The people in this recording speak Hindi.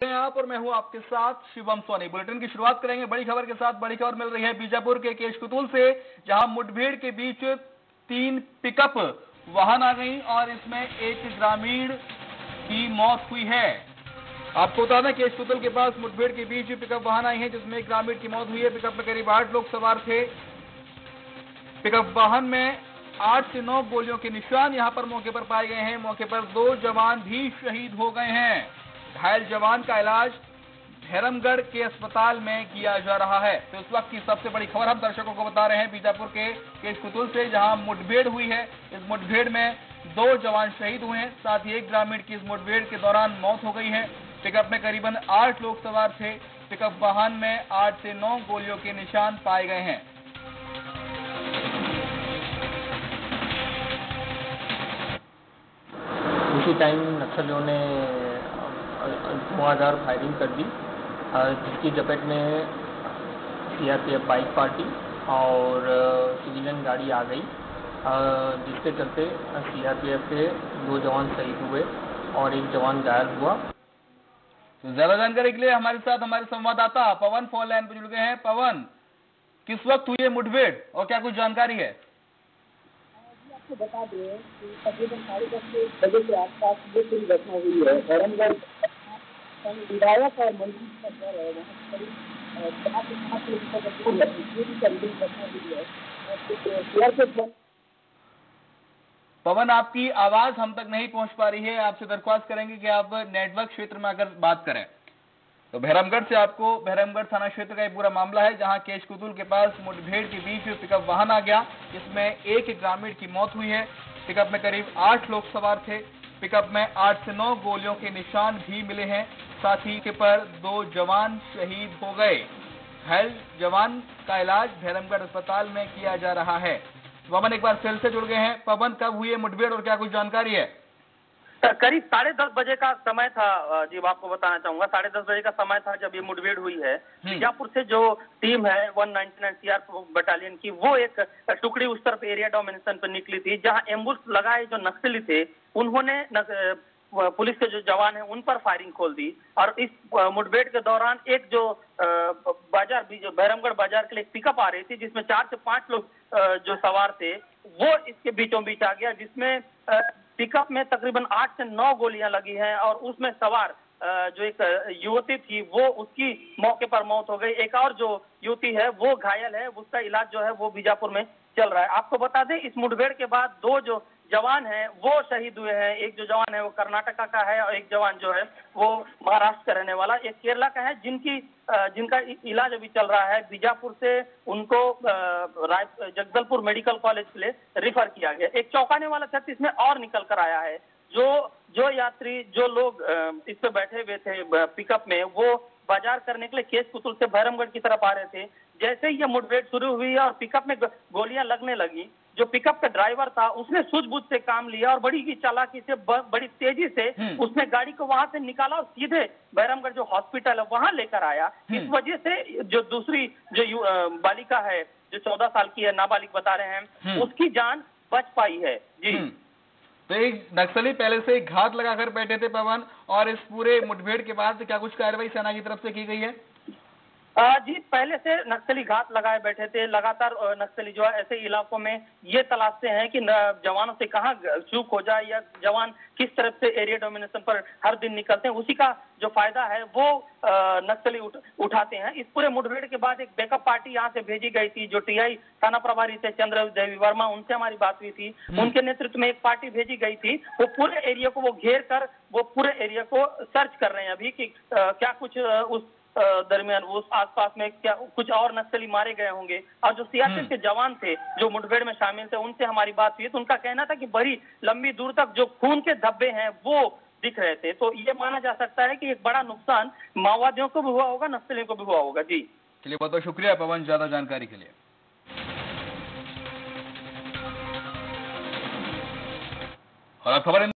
आप और मैं हूं आपके साथ शिवम सोनी। बुलेटिन की शुरुआत करेंगे बड़ी खबर के साथ। बड़ी खबर मिल रही है बीजापुर के केशकुतुल से, जहां मुठभेड़ के बीच 3 पिकअप वाहन आ गई और इसमें एक ग्रामीण की मौत हुई है। आपको बता दें केशकुतुल के पास मुठभेड़ के बीच पिकअप वाहन आई है, जिसमें एक ग्रामीण की मौत हुई है। पिकअप में करीब 8 लोग सवार थे। पिकअप वाहन में 8 से 9 गोलियों के निशान यहां पर मौके पर पाए गए हैं। मौके पर 2 जवान भी शहीद हो गए हैं। घायल जवान का इलाज भैरमगढ़ के अस्पताल में किया जा रहा है। तो इस वक्त की सबसे बड़ी खबर हम दर्शकों को बता रहे हैं बीजापुर के केशकुतुल से, जहां मुठभेड़ हुई है। इस मुठभेड़ में 2 जवान शहीद हुए हैं, साथ ही एक ग्रामीण की इस मुठभेड़ के दौरान मौत हो गई है। पिकअप में करीबन 8 लोग सवार थे। पिकअप वाहन में 8 से 9 गोलियों के निशान पाए गए हैं। उसी टाइम नक्सलियों ने धुआंधार फायरिंग कर दी, जिसकी जपेट में सीआरपीएफ बाइक पार्टी और सिविलियन गाड़ी आ गई, जिसके चलते सीआरपीएफ के 2 जवान शहीद हुए और 1 जवान घायल हुआ। तो ज्यादा जानकारी के लिए हमारे साथ हमारे संवाददाता पवन फोन लाइन पर जुड़ गए हैं। पवन, किस वक्त हुई है मुठभेड़ और क्या कुछ जानकारी है? आपको बता दें कि तकरीबन 10:30 बजे के आसपास ये पूरी घटना हुई है। भैरमगढ़ विधायक और मंत्री का घर है, वहाँ करीब 4 से 5 किलोमीटर दूर है। पूरी करीबन घटना हुई है। पवन, आपकी आवाज हम तक नहीं पहुंच पा रही है। आपसे दरख्वास्त करेंगे कि आप नेटवर्क क्षेत्र में अगर बात करें। तो भैरमगढ़ से आपको भैरमगढ़ थाना क्षेत्र का ये पूरा मामला है, जहां केशकुतुल के पास मुठभेड़ के बीच पिकअप वाहन आ गया, जिसमें एक ग्रामीण की मौत हुई है। पिकअप में करीब 8 लोग सवार थे। पिकअप में 8 से 9 गोलियों के निशान भी मिले हैं। साथ ही पर 2 जवान शहीद हो गए। घायल जवान का इलाज भैरमगढ़ अस्पताल में किया जा रहा है। पवन एक बार फिर से जुड़ गए हैं। पवन, कब हुई है मुठभेड़ और क्या कुछ जानकारी है? करीब 10:30 बजे का समय था जी। आपको बताना चाहूंगा 10:30 बजे का समय था जब ये मुठभेड़ हुई है। बीजापुर से जो टीम है 199 सीआरपीएफ बटालियन की, वो एक टुकड़ी उस तरफ एरिया डोमिनेशन पर निकली थी, जहां एम्बुश लगाए जो नक्सली थे उन्होंने पुलिस के जो जवान है उन पर फायरिंग खोल दी। और इस मुठभेड़ के दौरान एक जो बाजार जो भैरमगढ़ बाजार के लिए पिकअप आ रही थी, जिसमें 4 से 5 लोग जो सवार थे, वो इसके बीचों बीच आ गया, जिसमें पिकअप में तकरीबन 8 से 9 गोलियां लगी हैं और उसमें सवार जो एक युवती थी वो उसकी मौके पर मौत हो गई। एक और जो युवती है वो घायल है, उसका इलाज जो है वो बीजापुर में चल रहा है। आपको बता दें इस मुठभेड़ के बाद 2 जो जवान हैं वो शहीद हुए हैं। एक जो जवान है वो कर्नाटका का है और एक जवान जो है वो महाराष्ट्र का रहने वाला, एक केरला का है, जिनका इलाज अभी चल रहा है। बीजापुर से उनको जगदलपुर मेडिकल कॉलेज के लिए रिफर किया गया। एक चौंकाने वाला तथ्य इसमें और निकल कर आया है। जो यात्री, जो लोग इस पे बैठे हुए थे पिकअप में, वो बाजार करने के लिए केशकुतुल से भैरमगढ़ की तरफ आ रहे थे। जैसे ही ये मुठभेड़ शुरू हुई और पिकअप में गोलियां लगने लगी, जो पिकअप का ड्राइवर था उसने सूझबूझ से काम लिया और बड़ी ही चालाकी से, बड़ी तेजी से उसने गाड़ी को वहां से निकाला और सीधे भैरमगढ़ जो हॉस्पिटल है वहां लेकर आया। इस वजह से जो दूसरी जो बालिका है, जो 14 साल की है, नाबालिग बता रहे हैं, उसकी जान बच पाई है जी। तो एक नक्सली पहले से घात लगाकर बैठे थे पवन, और इस पूरे मुठभेड़ के बाद क्या कुछ कार्रवाई सेना की तरफ से की गई है? जी, पहले से नक्सली घात लगाए बैठे थे। लगातार नक्सली जो है ऐसे इलाकों में ये तलाशते हैं कि जवानों से कहाँ चूक हो जाए या जवान किस तरफ से एरिया डोमिनेशन पर हर दिन निकलते हैं, उसी का जो फायदा है वो नक्सली उठाते हैं। इस पूरे मुठभेड़ के बाद एक बैकअप पार्टी यहाँ से भेजी गई थी, जो टीआई थाना प्रभारी थे चंद्रदेवी वर्मा, उनसे हमारी बात हुई थी। उनके नेतृत्व में एक पार्टी भेजी गई थी। वो पूरे एरिया को वो घेर कर वो पूरे एरिया को सर्च कर रहे हैं अभी कि क्या कुछ उस दरमियान उस आसपास में क्या कुछ और नक्सली मारे गए होंगे। और जो सीआरपीएफ के जवान थे जो मुठभेड़ में शामिल थे, उनसे हमारी बात हुई तो उनका कहना था कि बड़ी लंबी दूर तक जो खून के धब्बे हैं वो दिख रहे थे। तो ये माना जा सकता है कि एक बड़ा नुकसान माओवादियों को भी हुआ होगा, नक्सलियों को भी हुआ होगा जी। चलिए, बहुत बहुत शुक्रिया पवन, ज्यादा जानकारी के लिए। और अब खबर